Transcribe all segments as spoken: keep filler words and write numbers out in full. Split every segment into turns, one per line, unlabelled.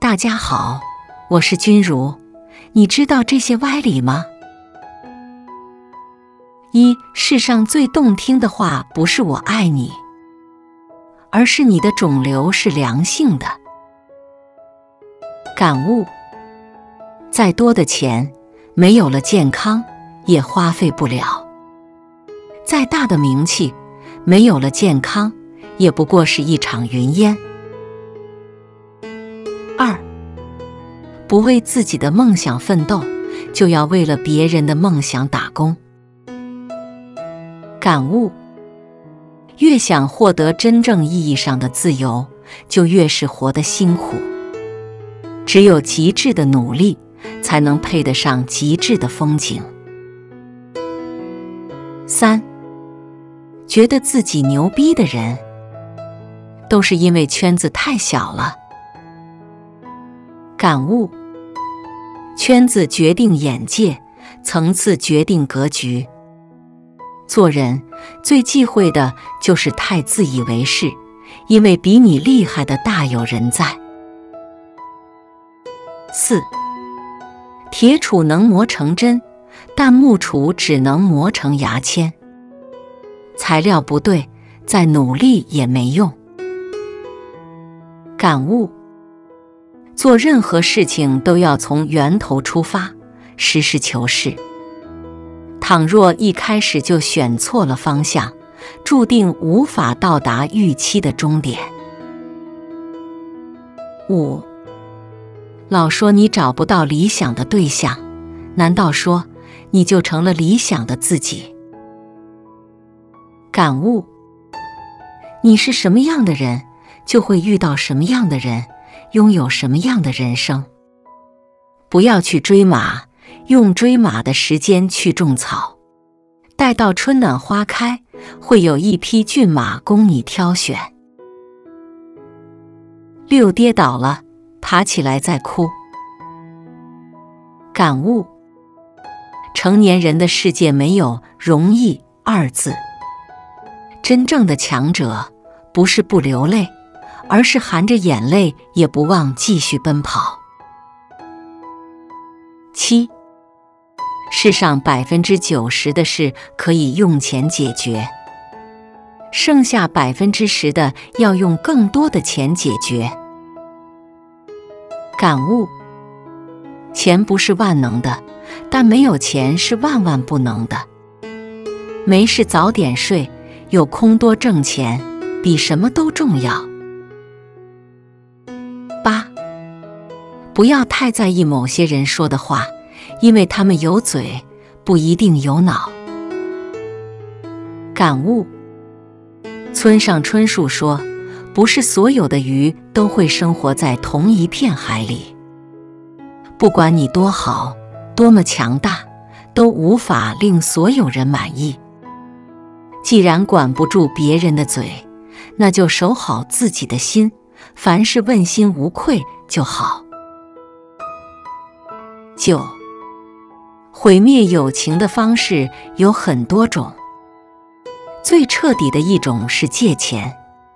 大家好，我是君如，你知道这些歪理吗？一，世上最动听的话不是我爱你，而是你的肿瘤是良性的。感悟：再多的钱，没有了健康，也花费不了；再大的名气，没有了健康，也不过是一场云烟。二，不为自己的梦想奋斗，就要为了别人的梦想打工。感悟：越想获得真正意义上的自由，就越是活得辛苦。只有极致的努力，才能配得上极致的风景。三，觉得自己牛逼的人，都是因为圈子太小了。感悟：圈子决定眼界，层次决定格局。做人最忌讳的就是太自以为是，因为比你厉害的大有人在。四，铁杵能磨成针，但木杵只能磨成牙签。材料不对，再努力也没用。感悟：做任何事情都要从源头出发，实事求是。倘若一开始就选错了方向，注定无法到达预期的终点。五，老说你找不到理想的对象，难道说你就成了理想的自己？感悟：你是什么样的人，就会遇到什么样的人，拥有什么样的人生。不要去追马，用追马的时间去种草，待到春暖花开，会有一匹骏马供你挑选。六，跌倒了，爬起来再哭。感悟：成年人的世界没有容易二字，真正的强者不是不流泪，而是含着眼泪也不忘继续奔跑。七，世上百分之九十的事可以用钱解决，剩下百分之十的要用更多的钱解决。感悟：钱不是万能的，但没有钱是万万不能的。没事早点睡，有空多挣钱，比什么都重要。八，不要太在意某些人说的话，因为他们有嘴，不一定有脑。感悟：村上春树说，不是所有的鱼都会生活在同一片海里。不管你多好，多么强大，都无法令所有人满意。既然管不住别人的嘴，那就守好自己的心，凡事问心无愧就好。九，毁灭友情的方式有很多种，最彻底的一种是借钱。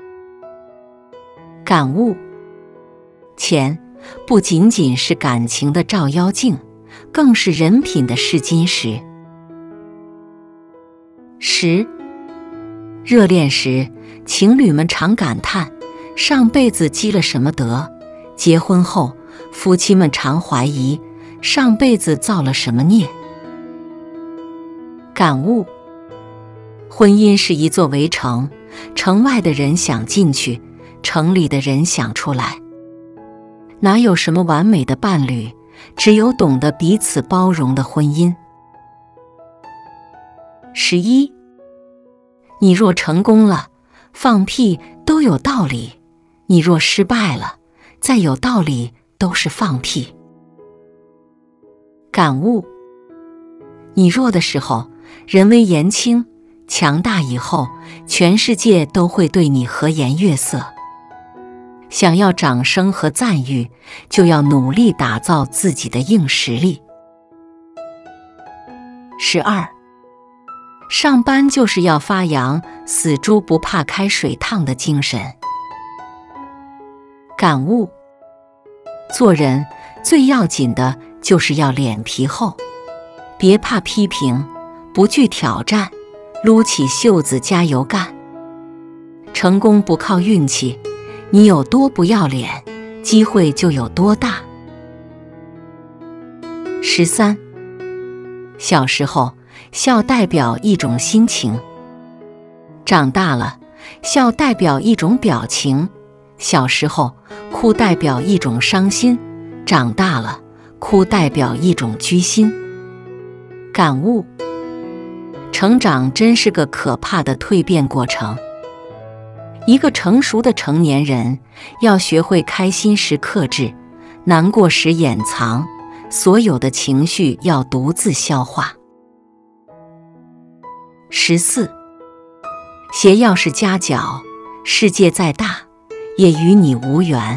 感悟：钱不仅仅是感情的照妖镜，更是人品的试金石。十，热恋时，情侣们常感叹上辈子积了什么德；结婚后，夫妻们常怀疑上辈子造了什么孽。感悟：婚姻是一座围城，城外的人想进去，城里的人想出来。哪有什么完美的伴侣，只有懂得彼此包容的婚姻。十一，你若成功了，放屁都有道理；你若失败了，再有道理都是放屁。感悟：你弱的时候，人微言轻；强大以后，全世界都会对你和颜悦色。想要掌声和赞誉，就要努力打造自己的硬实力。十二，上班就是要发扬死猪不怕开水烫的精神。感悟： 做人最要紧的就是要脸皮厚，别怕批评，不惧挑战，撸起袖子加油干。成功不靠运气，你有多不要脸，机会就有多大。十三，小时候，笑代表一种心情；长大了，笑代表一种表情。小时候，哭代表一种伤心；长大了，哭代表一种居心。感悟：成长真是个可怕的蜕变过程。一个成熟的成年人要学会开心时克制，难过时掩藏，所有的情绪要独自消化。十四，鞋要是夹脚，世界再大也与你无缘。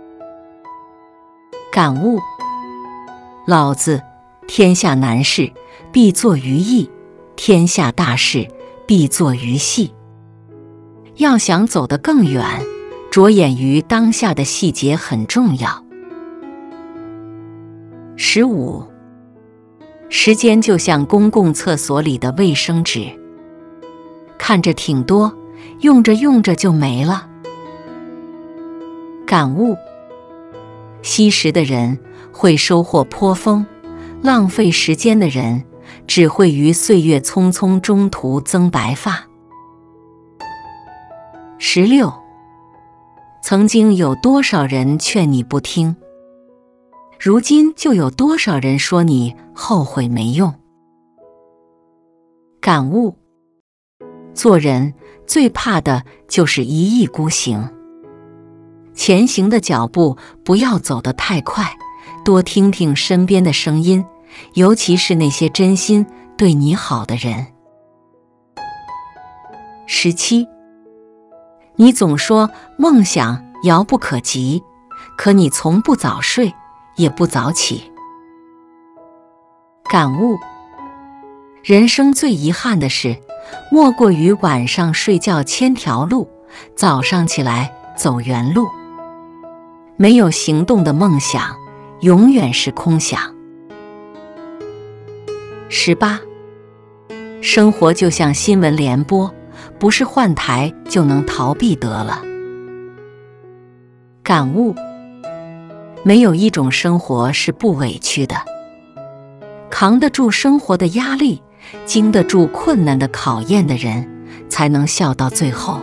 感悟：老子，天下难事必作于易，天下大事必作于细。要想走得更远，着眼于当下的细节很重要。十五，时间就像公共厕所里的卫生纸，看着挺多，用着用着就没了。感悟：惜时的人会收获颇丰，浪费时间的人只会于岁月匆匆中途增白发。十六，曾经有多少人劝你不听，如今就有多少人说你后悔没用。感悟：做人最怕的就是一意孤行，前行的脚步不要走得太快，多听听身边的声音，尤其是那些真心对你好的人。十七，你总说梦想遥不可及，可你从不早睡，也不早起。感悟：人生最遗憾的事，莫过于晚上睡觉千条路，早上起来走原路。没有行动的梦想，永远是空想。十八，生活就像新闻联播，不是换台就能逃避得了。感悟：没有一种生活是不委屈的，扛得住生活的压力，经得住困难的考验的人，才能笑到最后。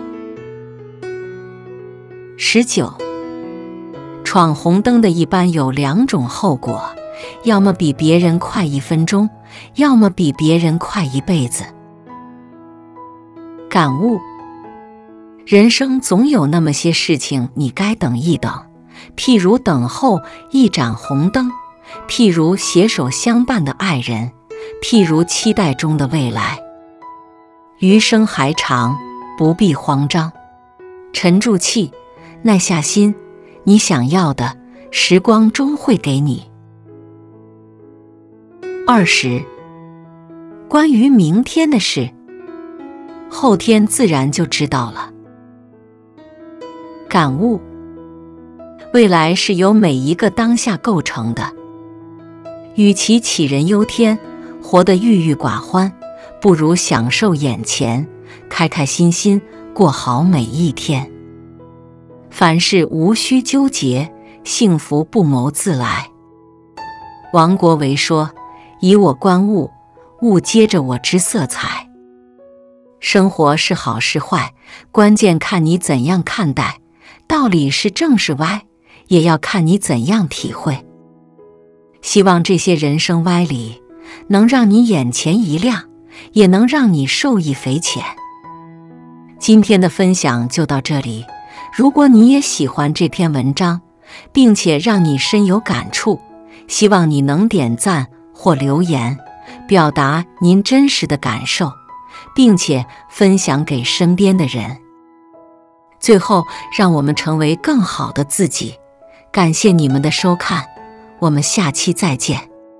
十九，闯红灯的一般有两种后果，要么比别人快一分钟，要么比别人快一辈子。感悟：人生总有那么些事情你该等一等，譬如等候一盏红灯，譬如携手相伴的爱人，譬如期待中的未来。余生还长，不必慌张，沉住气，耐下心，你想要的，时光终会给你。二十，关于明天的事，后天自然就知道了。感悟：未来是由每一个当下构成的，与其杞人忧天，活得郁郁寡欢，不如享受眼前，开开心心过好每一天。凡事无需纠结，幸福不谋自来。王国维说：以我观物，物接着我之色彩。生活是好是坏，关键看你怎样看待，道理是正是歪，也要看你怎样体会。希望这些人生歪理能让你眼前一亮，也能让你受益匪浅。今天的分享就到这里，如果你也喜欢这篇文章，并且让你深有感触，希望你能点赞或留言，表达您真实的感受，并且分享给身边的人。最后，让我们成为更好的自己。感谢你们的收看，我们下期再见。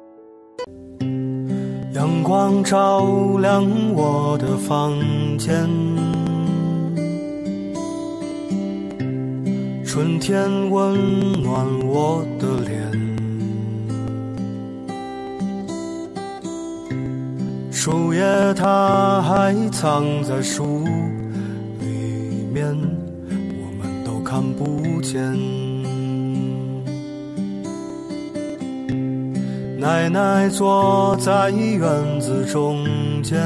阳光照亮我的房间， 春天温暖我的脸，树叶它还藏在树里面，我们都看不见。奶奶坐在院子中间，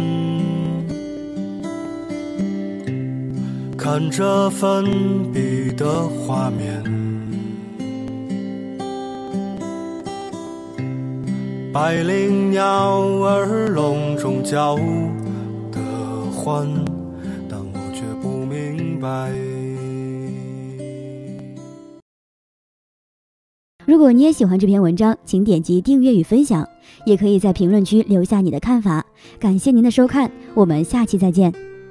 看着粉笔的画面，百灵鸟儿笼中叫得欢，但我却不明白。
如果你也喜欢这篇文章，请点击订阅与分享，也可以在评论区留下你的看法。感谢您的收看，我们下期再见。